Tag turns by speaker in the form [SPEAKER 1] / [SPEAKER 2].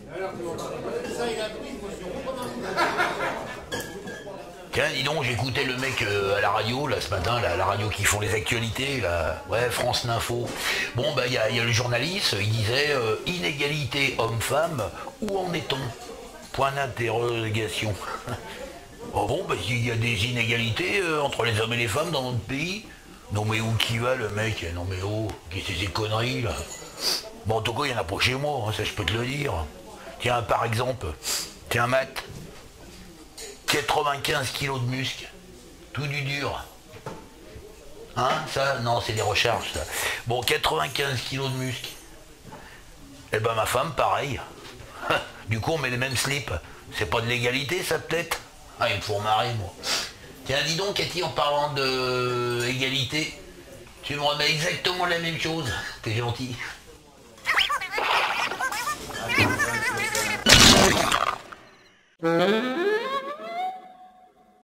[SPEAKER 1] Tiens, dis donc, j'écoutais le mec à la radio, là, ce matin, la radio qui font les actualités, là, ouais, France L'Info. Bon, bah, il y a le journaliste, il disait inégalité homme-femme, où en est-on? Point d'interrogation. Oh bon, bah, il y a des inégalités entre les hommes et les femmes dans notre pays. Non, mais où qui va le mec? Non, mais oh, qu'est-ce que c'est ces conneries, là? Bon, en tout cas, il n'y en a pas chez moi, hein, ça je peux te le dire. Tiens, par exemple, tiens, Matt. 95 kilos de muscles, tout du dur. Hein, ça? Non, c'est des recharges, ça. Bon, 95 kilos de muscles. Eh ben, ma femme, pareil. Du coup, on met les mêmes slips. C'est pas de l'égalité, ça, peut-être? Ah, il me faut marrer, moi. Tiens, dis donc, Cathy, en parlant de égalité, tu me remets exactement la même chose. T'es gentil.